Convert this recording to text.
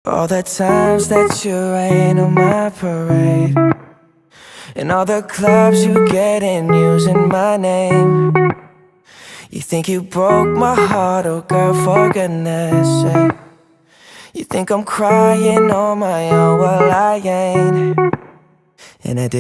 All the times that you rain on my parade, and all the clubs you get in using my name. You think you broke my heart, oh girl, for goodness sake. You think I'm crying on my own, well I ain't. And I did